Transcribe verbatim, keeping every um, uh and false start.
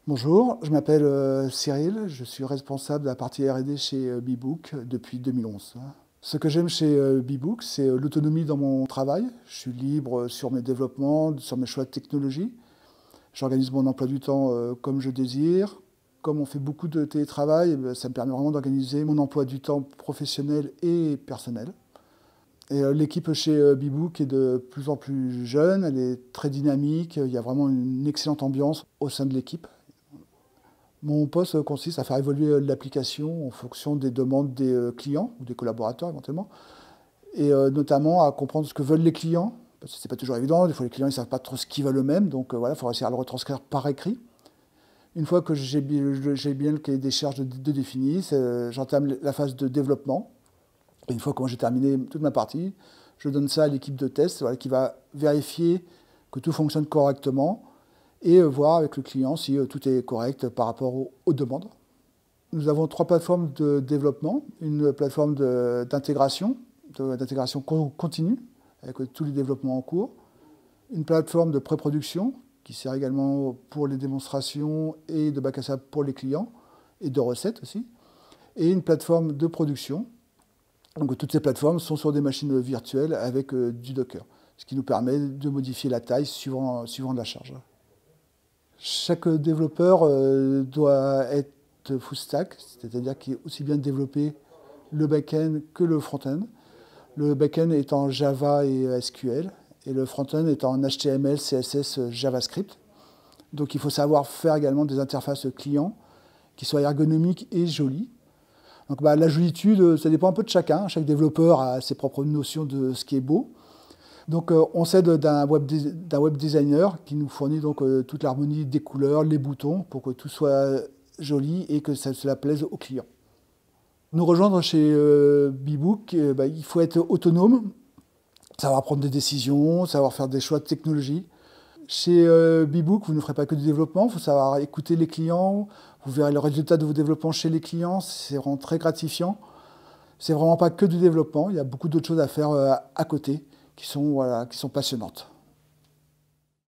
Bonjour, je m'appelle euh, Cyril, je suis responsable de la partie R et D chez euh, Bebook depuis deux mille onze. Ce que j'aime chez euh, Bebook, c'est euh, l'autonomie dans mon travail. Je suis libre sur mes développements, sur mes choix de technologie. J'organise mon emploi du temps euh, comme je désire. Comme on fait beaucoup de télétravail, eh ben, ça me permet vraiment d'organiser mon emploi du temps professionnel et personnel. Et euh, l'équipe chez euh, Bebook est de plus en plus jeune, elle est très dynamique, il y a vraiment une excellente ambiance au sein de l'équipe. Mon poste consiste à faire évoluer l'application en fonction des demandes des clients ou des collaborateurs éventuellement, et euh, notamment à comprendre ce que veulent les clients, parce que c'est pas toujours évident, des fois les clients ne savent pas trop ce qu'ils veulent eux-mêmes, donc euh, voilà, il faudra essayer de le retranscrire par écrit. Une fois que j'ai bien le cahier des charges de, de défini, j'entame la phase de développement, et une fois que j'ai terminé toute ma partie, je donne ça à l'équipe de test voilà, qui va vérifier que tout fonctionne correctement, et voir avec le client si tout est correct par rapport aux, aux demandes. Nous avons trois plateformes de développement, une plateforme d'intégration, d'intégration continue, avec tous les développements en cours, une plateforme de pré-production, qui sert également pour les démonstrations et de bac à sable pour les clients, et de recettes aussi, et une plateforme de production. Donc toutes ces plateformes sont sur des machines virtuelles avec euh, du Docker, ce qui nous permet de modifier la taille suivant, suivant la charge. Chaque développeur euh, doit être full stack, c'est-à-dire qu'il est aussi bien développer le back-end que le front-end. Le back-end est en Java et S Q L, et le front-end est en H T M L, C S S, JavaScript. Donc il faut savoir faire également des interfaces clients qui soient ergonomiques et jolies. Donc bah, la jolitude, ça dépend un peu de chacun. Chaque développeur a ses propres notions de ce qui est beau. Donc euh, on s'aide d'un web, web designer qui nous fournit donc euh, toute l'harmonie des couleurs, les boutons, pour que tout soit joli et que ça, cela plaise aux clients. Nous rejoindre chez euh, Bebook, euh, bah, il faut être autonome, savoir prendre des décisions, savoir faire des choix de technologie. Chez euh, Bebook, vous ne ferez pas que du développement, il faut savoir écouter les clients, vous verrez le résultat de vos développements chez les clients, c'est vraiment très gratifiant. C'est vraiment pas que du développement, il y a beaucoup d'autres choses à faire euh, à côté qui sont, voilà, qui sont passionnantes.